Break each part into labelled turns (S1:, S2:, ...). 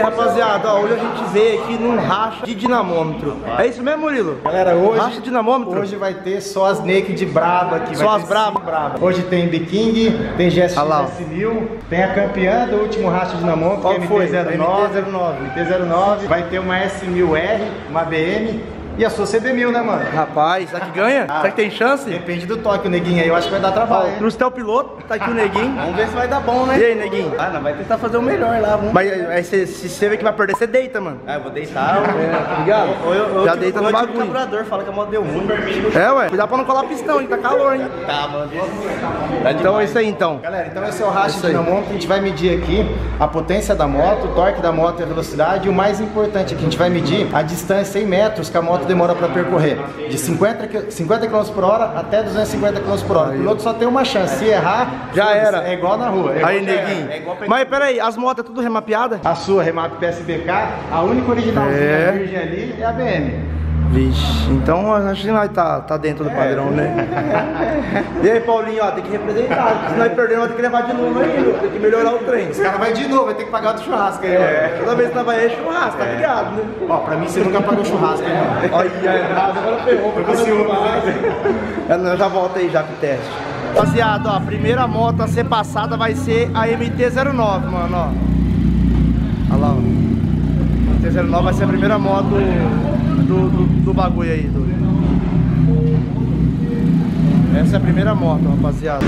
S1: rapaziada, ó, hoje a gente veio aqui num racha de dinamômetro. É isso mesmo, Murilo?
S2: Galera, hoje,
S1: racha de dinamômetro?
S2: Hoje vai ter só as naked braba aqui.
S1: Só as braba?
S2: Hoje tem Biking, tem GSX S1000, tem a campeã do último racha de dinamômetro,
S1: qual
S2: que é
S1: foi?
S2: MT-09. Vai ter uma S1000R, uma BM. E a sua CB1000, né, mano?
S1: Rapaz, será que ganha? Será que tem chance?
S2: Depende do toque, o neguinho aí, eu acho que vai dar trabalho.
S1: O Cruz é o piloto, tá aqui o neguinho.
S2: Vamos ver se vai dar bom, né?
S1: E aí, neguinho?
S3: Ah, não, vai tentar fazer o melhor lá, vamos.
S1: Mas aí, se você vê que vai perder, você deita, mano.
S3: Ah, eu vou deitar.
S1: Tá ligado? Já deita no bagulho.
S3: O carburador fala que a moto deu ruim.
S1: É, ué. Cuidado pra não colar pistão, hein? Tá calor, hein?
S3: Tá, mano.
S1: Então é isso aí, então.
S2: Galera, então esse é o racha de dinamômetro. A gente vai medir aqui a potência da moto, o torque da moto e a velocidade. E o mais importante aqui, a gente vai medir a distância em metros que a moto demora pra percorrer. De 50 km por hora até 250 km por hora. O piloto só tem uma chance. Se errar,
S1: já era.
S2: É igual na rua.
S1: Aí, neguinho. Mas peraí, as motos é tudo remapeada?
S2: A sua remap PSBK, a única originalzinha virgem ali é a BM.
S1: Vixe, então acho que nós tá dentro do padrão, né? E aí, Paulinho, ó, tem que representar. Se nós perder, nós tem que levar de novo ainda. Tem que melhorar o trem.
S2: Os caras vão de novo, vai ter que pagar outro churrasco aí,
S1: Toda vez que nós vai é churrasco, tá ligado, né?
S2: Ó, pra mim você nunca pagou churrasco, né?
S1: Olha, agora ferrou, porque eu já volto aí já com o teste. Rapaziada, ó, a primeira moto a ser passada vai ser a MT-09, mano, ó. Olha lá, ó. A MT-09 vai ser a primeira moto do bagulho aí. Essa é a primeira moto, rapaziada.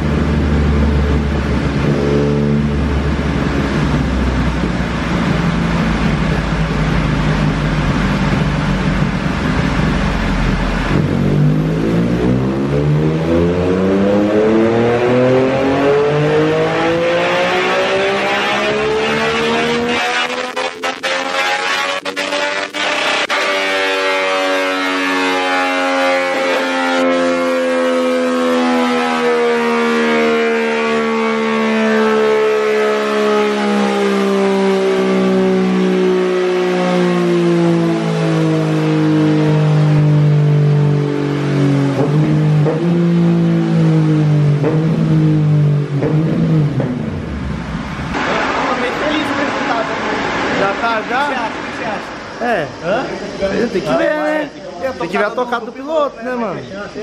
S1: Tem que ver, né? Tem que ver a tocada do piloto, né, mano?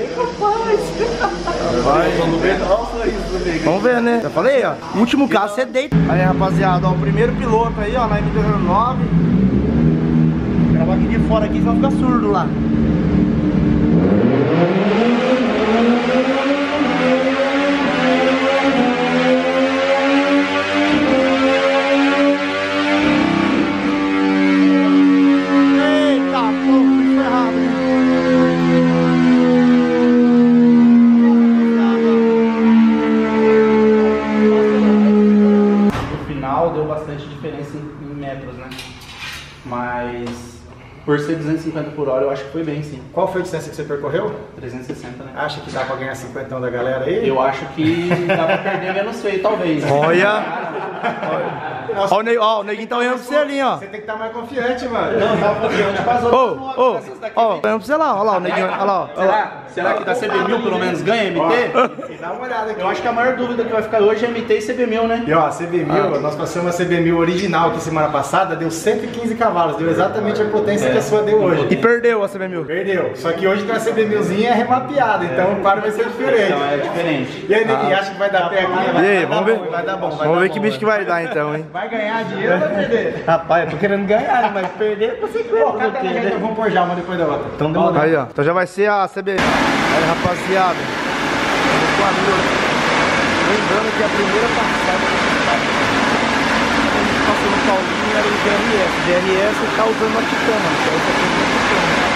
S1: Vamos ver, né? Já falei, ó. Último caso, você deita. Aí, rapaziada, ó, o primeiro piloto aí, ó, na MT-09. Vou gravar aqui de fora aqui, senão fica surdo lá.
S3: Deu bastante diferença em metros, né? Mas por ser 250 por hora, eu acho que foi bem, sim.
S2: Qual foi a distância que você percorreu?
S3: 360, né?
S2: Acha que dá pra ganhar 50 da galera aí?
S3: Eu acho que dá pra perder menos feio, talvez.
S1: Olha! Ó, o neguinho tá olhando pra você ali, ó.
S2: Você tem que estar mais confiante, mano.
S3: Não, tá confiante com as outras motos.
S1: Ó, olhando pra você lá, olha lá, o neguinho, olha lá, ó.
S3: Será que da CB1000 pelo menos ganha MT?
S2: Dá uma olhada aqui.
S3: Eu acho que a maior dúvida que vai ficar hoje é MT e CB1000, né?
S2: E ó, a CB1000, nós passamos a CB1000 original aqui semana passada, deu 115 cavalos, deu exatamente a potência que a sua deu hoje.
S1: E perdeu a CB1000?
S2: Perdeu. Só que hoje tem a CB1000zinha remapeada, então o quadro vai ser diferente.
S3: Então é diferente.
S2: E aí, Neguinho, acha que vai dar pé aqui?
S1: E aí, vamos ver?
S2: Vai dar bom.
S1: Vamos ver que bicho que vai dar então, hein?
S2: Vai ganhar dinheiro ou vai perder?
S3: Rapaz, eu tô querendo ganhar, mas perder você
S2: Pô, cada vez vamos pôr já uma depois da outra.
S3: Então demorou.
S1: Aí, ó. Então já vai ser a CB. Aí, rapaziada. Lembrando que a primeira passada a gente passou no Paulinho era o GRS. O GRS tá usando a Titana, que é essa primeira Titana.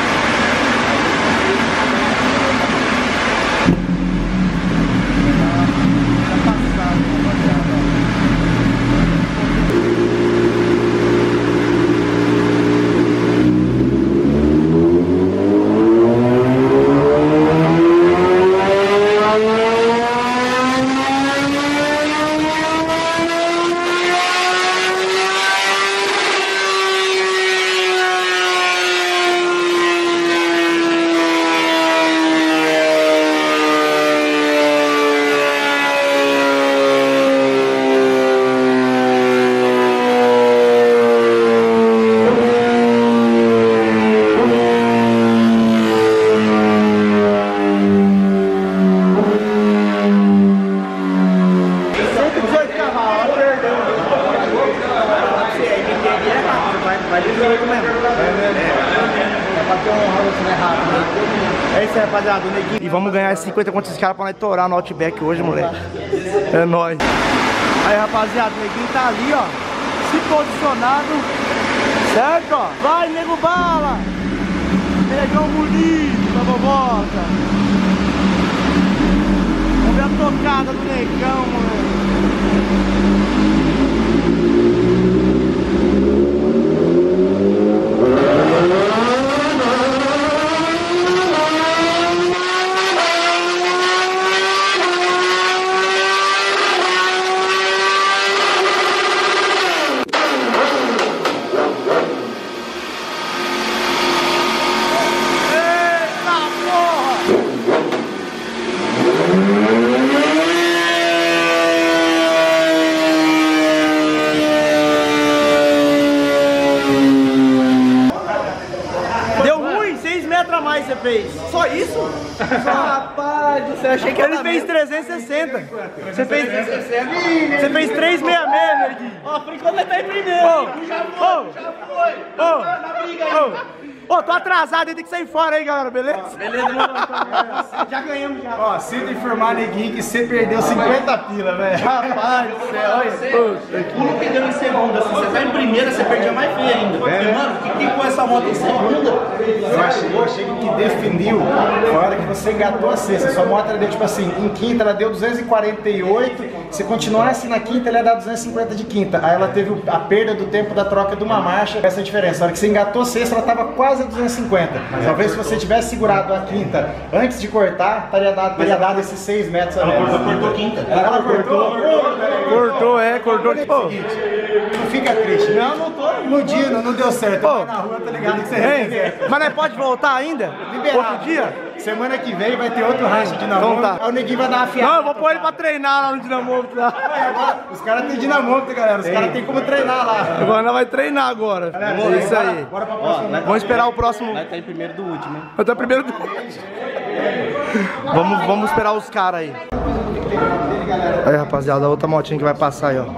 S1: isso aí, rapaziada, o neguinho. E vamos ganhar esses 50 contra esses caras pra nós torar no Outback hoje, moleque. É nóis. Aí, rapaziada, o neguinho tá ali, ó, se posicionado, certo, ó. Vai, nego bala. Negão bonito da boboca. Vamos ver a tocada do negão, moleque. Você fez? Só isso? Rapaz do céu, achei que ele fez 360. Você fez 360. Você fez 366, neguinho. Ó, por enquanto ele tá em primeiro. Já foi. Ô, tô atrasado, ele tem que sair fora aí, galera, beleza? Beleza, já ganhamos já.
S2: Ó, sinto informar, neguinho, que você perdeu 50 pila, velho.
S1: Rapaz do céu, olha.
S3: O não perdeu em segunda, assim, você tá em primeira, você perdia mais feio ainda. Mano, o que com essa moto em segunda?
S2: Eu achei que definiu na hora que você engatou a sexta. Sua moto ela deu tipo assim, em quinta ela deu 248, se continuasse na quinta ela ia dar 250 de quinta. Aí ela teve a perda do tempo da troca de uma marcha, essa é a diferença. Na hora que você engatou a sexta ela tava quase a 250. Talvez se você tivesse segurado a quinta antes de cortar, teria dado esses 6 metros a menos.
S3: Ela cortou quinta.
S2: Ela cortou.
S1: Cortou. Pô.
S2: Não fica triste. Não tô. No dia não deu certo. Pô, na rua tá ligado que você representa.
S1: Mas nós pode voltar ainda?
S2: Liberado.
S1: Outro dia?
S2: Semana que vem vai ter outro racha de dinamômetro.
S1: Então tá.
S2: Aí o neguinho vai dar uma fiada.
S1: Não, eu vou pôr ele pra treinar lá no dinamômetro lá.
S2: Os caras têm dinamômetro, galera. Os caras têm como treinar lá.
S1: Agora nós vamos treinar agora. É isso aí.
S2: Bora pra próxima.
S1: Vamos esperar o próximo.
S3: Vai estar em primeiro do último, hein?
S1: Vai estar primeiro do Vamos esperar os caras aí. Aí, rapaziada, a outra motinha que vai passar aí, ó.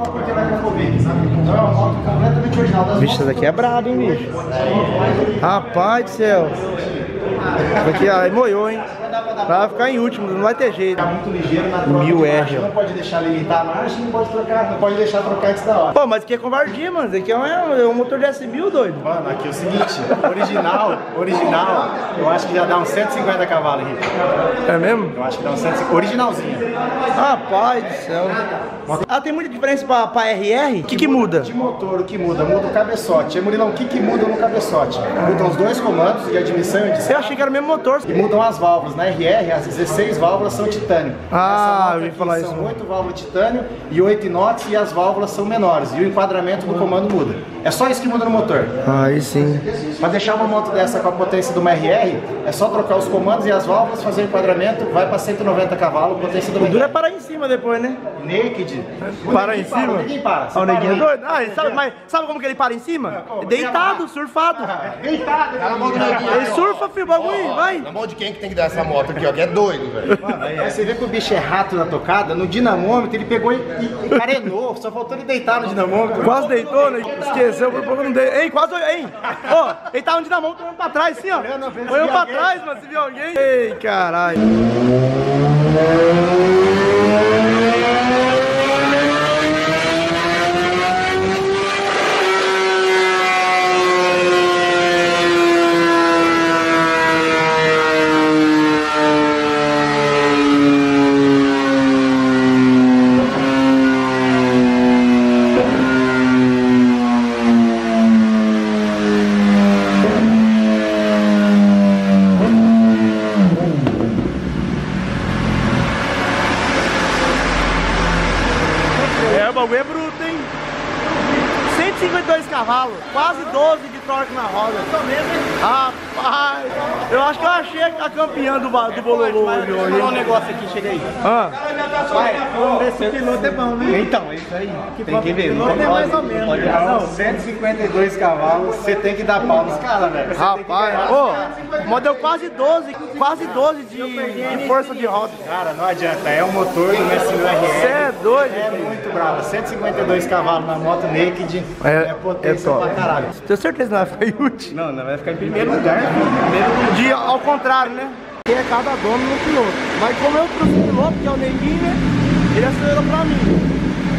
S1: Bicho, essa daqui é braba, hein, bicho? Rapaz do céu. Aqui, aí moiou, hein? Vai ficar em último, não vai ter jeito.
S2: Tá muito ligeiro na troca.
S1: 1000R.
S2: Não pode deixar limitar a marcha e não pode trocar, não pode deixar trocar antes da hora.
S1: Pô, mas aqui é covardia, mano. Isso aqui é um motor de S1000, doido.
S2: Mano, aqui é o seguinte, original, eu acho que já dá uns 150 cavalos, Henrique.
S1: É mesmo?
S2: Eu acho que dá uns 150, originalzinho.
S1: Rapaz do céu. Ah, tem muita diferença pra RR? O que muda?
S2: De motor, o que muda? Muda o cabeçote. E Murilão, o que muda no cabeçote? Mudam os dois comandos de admissão e de...
S1: Eu achei que era o mesmo motor.
S2: E mudam as válvulas. Na RR, as 16 válvulas são titânio.
S1: Ah, eu ia falar isso.
S2: São 8 válvulas titânio e 8 inox e as válvulas são menores. E o enquadramento do comando muda. É só isso que muda no motor.
S1: Aí sim.
S2: Para deixar uma moto dessa com a potência de uma RR, é só trocar os comandos e as válvulas, fazer o enquadramento, vai para 190 cavalos, potência do
S1: O duro é parar em cima depois, né?
S2: Naked.
S1: Para em cima?
S2: Ninguém para.
S1: O neguinho é doido? Ah, sabe como que ele para em cima? Deitado, surfado.
S2: Deitado.
S1: Ele surfa, filho, bagulho, vai.
S4: Na mão de quem que tem que dar essa moto aqui, ó, que é doido, velho.
S2: Aí você vê que o bicho é rato na tocada, no dinamômetro ele pegou e carenou, só faltou ele deitar no dinamômetro.
S1: Quase deitou, né? Esqueceu, por pouco não deitou. Ei, quase, ei. Ó, ele tava no dinamômetro olhando pra trás, assim, ó. Olhando pra trás, mano, se viu alguém. Ei, caralho. O bagulho é bruto, hein? 152 cavalos, quase 12 de torque na roda. Rapaz, eu acho que eu achei a campeã do Bololô hoje.
S3: Vou falar um negócio aqui, chega aí.
S2: Vai, vamos ver se o piloto é bom, né? Então, é isso aí. Tem que ver.
S1: Piloto é mais ou menos.
S2: Não, 152 cavalos, você tem que dar pau nos caras, velho.
S1: Rapaz, ô, modelo quase 12 de força de roda.
S2: Cara, não adianta, é um motor do S1000 RR.
S1: Você é doido,
S2: É muito bravo, 152 cavalos na moto naked, é potência
S1: top.
S2: pra caralho.
S1: Tenho certeza que não vai ficar útil.
S2: Não vai ficar em primeiro lugar.
S1: Ao contrário, né? E é cada dono no piloto. Mas como eu trouxe o piloto, que é o Neguinho, né? Ele acelerou pra mim.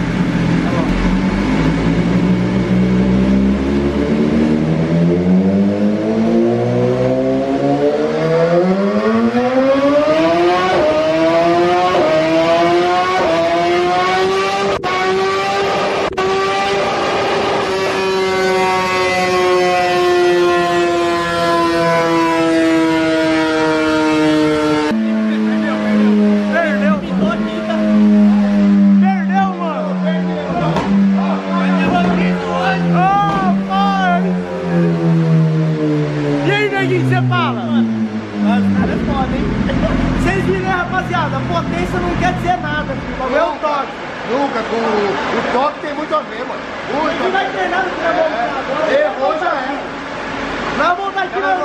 S1: Vocês viram, né, rapaziada? A potência não quer dizer nada, filho. É o toque.
S4: Nunca, o toque tem muito a ver, mano. Muito.
S1: Não vai ter nada que vai voltar agora.
S4: Errou, já é.
S1: Não vai voltar aqui, não.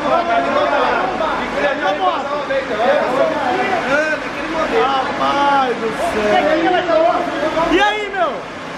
S1: Rapaz do céu. E aí, meu?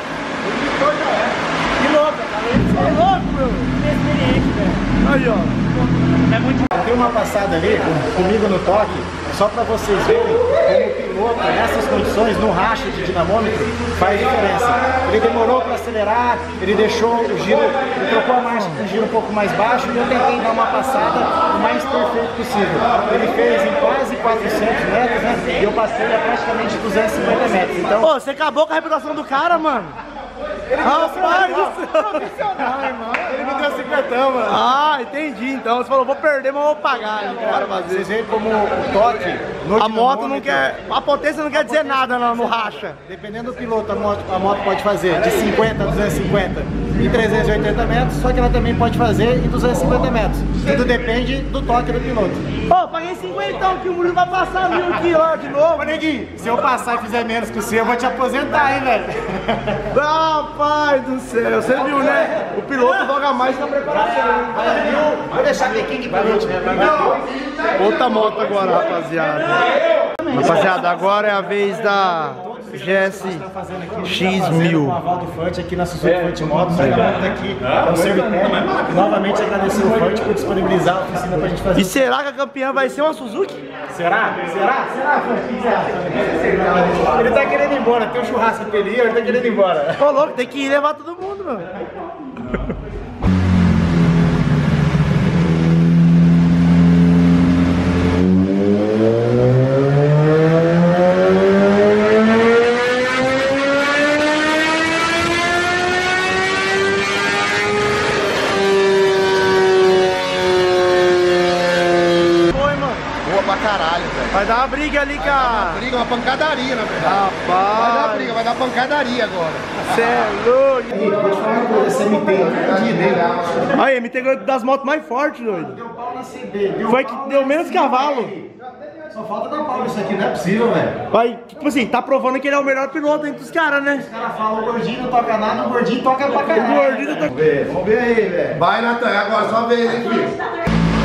S1: Que louco, cara. Que louco, meu. Inexperiente, velho. Aí, ó.
S2: Tem uma passada ali comigo no toque, só para vocês verem como o piloto, nessas condições, no racha de dinamômetro, faz diferença. Ele demorou para acelerar, ele deixou o giro, ele trocou a marcha com o giro um pouco mais baixo e eu tentei dar uma passada o mais perfeito possível. Ele fez em quase 400 metros, né? E eu passei a praticamente 250 metros. Então,
S1: Ô, você acabou com a reputação do cara, mano. Rapaz do céu.
S2: profissional, irmão. Ele me deu 50, mano.
S1: Ah, entendi. Então você falou, vou perder, mas vou pagar. Cara,
S2: Vocês veem como o toque no
S1: a moto não
S2: dinamômetro,
S1: quer. A potência não quer dizer nada no racha.
S2: dependendo do piloto, a moto pode fazer de 50 a 250 em 380 metros, só que ela também pode fazer em 250 metros. Tudo depende do toque do piloto.
S1: Ô, paguei 50 então, que o Murilo vai passar 1000 aqui, ó, de novo.
S2: Ô, Neguinho, se eu passar e fizer menos que o seu, eu vou te aposentar, hein, velho?
S1: Rapaz do céu, você viu, né? O piloto joga mais na preparação.
S2: Vou deixar a King pra último.
S1: Outra moto agora, rapaziada. Rapaziada, agora é a vez da GS X1000.
S2: Com a Valdo Fante aqui na Suzuki Fante Motos, aqui é o Servitec. Novamente agradecer o Fante por disponibilizar a oficina pra gente fazer.
S1: E será que a campeã vai ser uma Suzuki?
S2: Será? Será, Fante? Ele tá querendo ir embora, tem um churrasco que ele tá querendo ir embora.
S1: Ô, louco, tem que ir levar todo mundo, meu. Vai dar uma briga ali, cara.
S4: Briga, uma pancadaria, na verdade. Vai dar briga, vai dar pancadaria agora.
S1: Cê é louco.
S2: Vou te falar uma coisa, esse MT,
S1: Aí, MT ganhou das motos mais fortes, doido.
S2: deu pau na CB,
S1: Foi que deu menos cavalo.
S2: Só falta dar pau nisso aqui, não é possível, velho.
S1: Vai, tipo assim, tá provando que ele é o melhor piloto entre os caras, né?
S2: Os caras falam, o gordinho não toca nada, o gordinho toca pra caralho.
S1: O gordinho tá...
S2: Vamos ver aí, velho.
S4: Vai, Natan, agora só vez, hein, filho.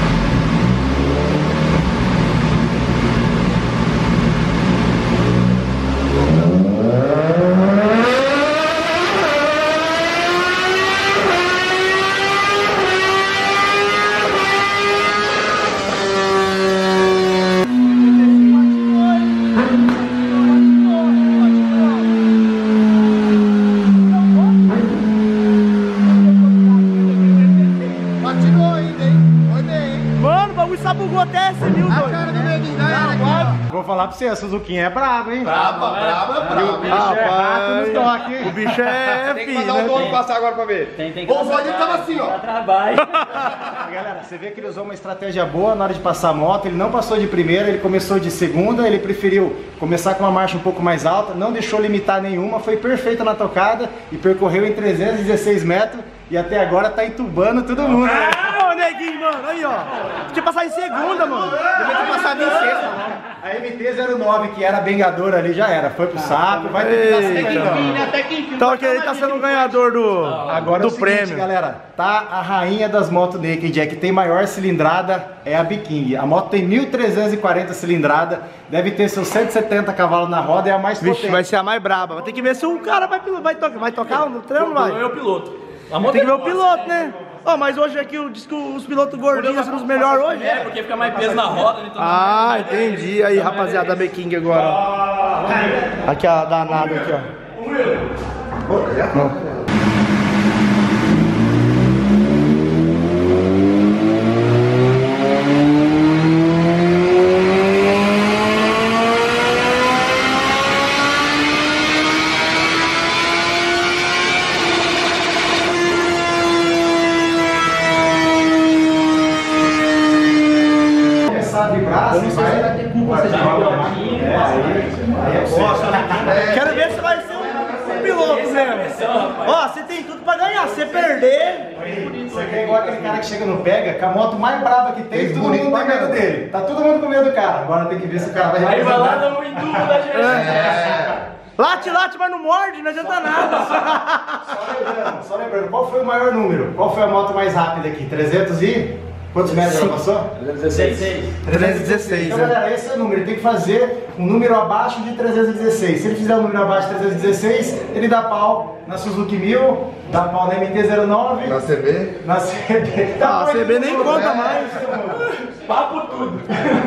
S1: Sabugou até esse mil,
S2: Vou falar pra você, a Suzuki é brabo, hein?
S4: Braba.
S1: O bicho é
S4: Tem que
S1: filho,
S4: mandar o dono
S1: né?
S4: passar agora pra ver.
S3: Tem
S4: O Zóio tava assim, ó.
S2: Galera, você vê que ele usou uma estratégia boa na hora de passar a moto, ele não passou de primeira, ele começou de segunda, ele preferiu começar com uma marcha um pouco mais alta, não deixou limitar nenhuma, foi perfeita na tocada e percorreu em 316 metros e até agora tá entubando todo mundo. Né?
S1: Ah, ô Neguinho, mano, aí ó. Tinha passado em segunda, mano.
S2: Devia ter passado em sexta, mano. A MT-09, que era bengadora ali, já era, foi pro saco, vai ter que dar
S1: Eita. Então aquele ele tá sendo o ganhador
S2: Agora
S1: do
S2: é o seguinte,
S1: prêmio.
S2: galera, tá a rainha das motos Naked, é que tem maior cilindrada, é a Biking. A moto tem 1.340 cilindrada, deve ter seus 170 cavalos na roda, é a mais potente.
S1: Vixe, vai ser a mais braba. Vai ter que ver se o cara vai tocar no treino, vai?
S5: Eu piloto.
S1: Tem que ver o piloto, né? Oh, mas hoje aqui diz que os pilotos gordinhos são os melhores hoje?
S5: É, porque fica mais peso na roda. Então
S1: ah, entendi. Aí, rapaziada, da B-King agora, ó. Aqui, a danada aqui, ó. Não. Quero ver se vai ser um piloto mesmo. Ó, você tem tudo pra ganhar. Se perder.
S2: Isso aqui é igual aquele cara que chega no pega com a moto mais braba que tem, todo mundo tem medo dele. Tá todo mundo com medo do cara. Agora tem que ver se o cara vai
S5: aí vai lá no Induba da gente.
S1: Late, mas não morde, não adianta nada.
S2: Só lembrando, qual foi o maior número? Qual foi a moto mais rápida aqui? 300 e... Quantos metros ela passou?
S1: 316.
S2: Então, galera, esse é o número. Ele tem que fazer um número abaixo de 316. Se ele fizer um número abaixo de 316, ele dá pau na Suzuki 1000, dá pau na MT-09.
S4: Na CB?
S2: Na CB.
S1: Ah, a CB nem conta mais.
S5: Papo tudo.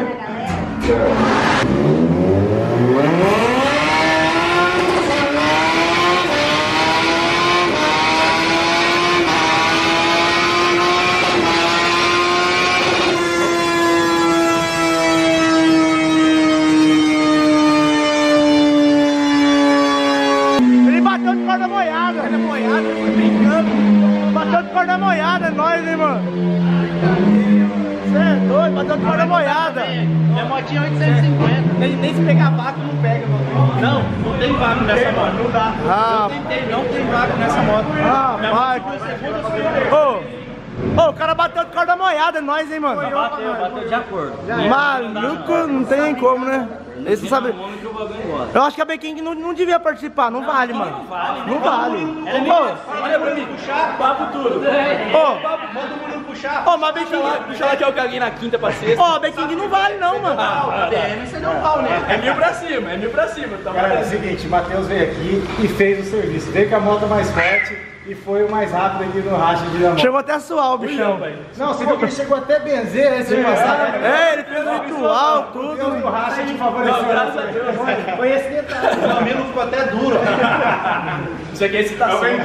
S1: Bateu de corda moiada, é nóis, hein, mano? Você é doido, bateu de corda moiada.
S3: Minha motinha é 850. Nem se pegar vácuo não pega, mano. Não tem vácuo nessa moto. Não dá. Eu tentei, não tem vácuo nessa moto.
S1: Vai. Ô, o cara bateu de corda moiada, é nóis, hein, mano?
S5: Bateu de acordo.
S1: Maluco, não tem como, né? Esse não sabe. Eu acho que a B-King não devia participar, não vale, mano. Não vale.
S5: Olha pra mim, puxar, papo tudo.
S1: Manda
S5: o mundo puxar.
S1: Mas a B-King.
S5: Puxa lá que eu caguei na quinta pra sexta.
S1: A B-King não vale, não, mano.
S5: A BM você não pau, né? É 1000 pra cima. Tá.
S2: Galera, é o seguinte, o Matheus veio aqui e fez o serviço. Veio com a moto mais forte e foi o mais rápido aqui no racha de Dinamômetro.
S1: Chegou até a suar o bichão.
S2: Não, você viu que ele chegou até a benzer antes de passar?
S1: Ele fez o ritual, tudo.
S2: O racha te favoreceu.
S5: Graças a Deus.
S2: Foi esse detalhe. O amigo ficou até duro.
S5: Isso aqui é excitação. É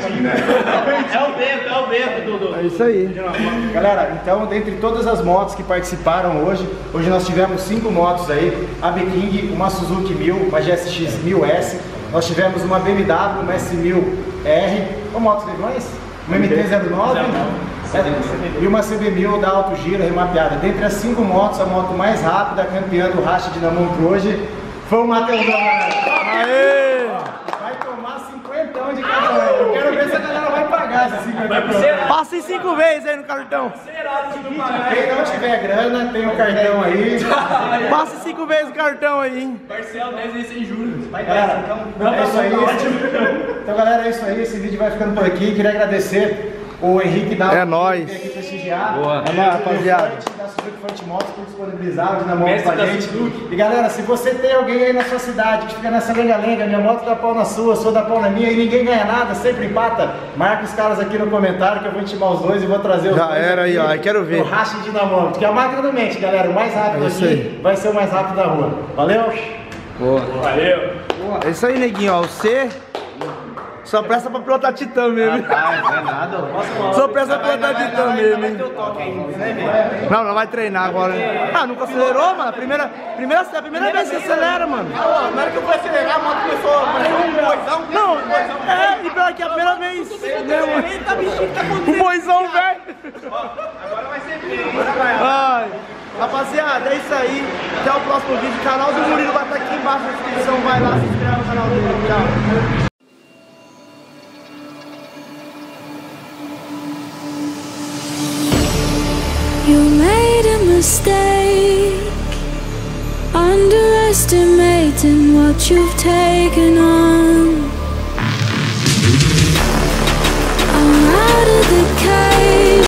S5: o vento, Dudu.
S1: É isso aí.
S2: Galera, então, dentre todas as motos que participaram hoje nós tivemos 5 motos aí. A B-King, uma Suzuki 1000, uma GSX 1000S. Nós tivemos uma BMW, uma S1000R, ou motos leilões, uma MT-09 e uma CB1000 da Alto Giro remapeada. Dentre as 5 motos, a moto mais rápida, campeã do racha de Dinamômetro hoje, foi o Matheus.
S1: Aê!
S2: Vai tomar 50 de cada um. Eu quero ver se a galera vai pagar esses 50.
S1: Passa em 5 vezes aí no cartão.
S2: Quem não tiver grana, tem o cartão aí.
S1: Passa 5 vezes o cartão aí, hein?
S5: Parcela 10 vezes sem juros.
S2: Galera, é isso aí. Então, galera, é isso aí. Esse vídeo vai ficando por aqui. Queria agradecer o Henrique da
S1: É nóis.
S2: aqui prestigiar.
S1: Boa. É nóis, rapaziada.
S2: Da Suzuki Forte Motos por disponibilizar o Dinamômetro pra gente. E galera, se você tem alguém aí na sua cidade que fica nessa lenga-lenga, minha moto dá pau na sua dá pau na minha e ninguém ganha nada, sempre empata, marca os caras aqui no comentário que eu vou intimar os dois e vou trazer os dois.
S1: Já era aí, ó. Quero ver.
S2: O racha de Dinamômetro, que é a máquina do mente, galera. O mais rápido aqui vai ser o mais rápido da rua. Valeu?
S1: Boa.
S5: Valeu.
S1: É isso aí, neguinho, ó. Você só presta pra pilotar Titã mesmo.
S3: Não é nada.
S1: Só presta pra pilotar Titã mesmo, hein? Não vai treinar agora. Nunca acelerou, mano. A primeira vez que você acelera, mano.
S3: Na hora que eu fui acelerar, a moto começou a parecer um boizão.
S1: Não, e pior que a primeira vez. Um boizão, velho.
S3: Agora vai ser bem.
S1: Ai. Rapaziada, é isso aí. Até o próximo vídeo. O canal do Murilo vai estar aqui embaixo na descrição. Vai lá, se inscreve no canal dele. Tchau.
S6: You made a mistake, underestimating what you've taken on.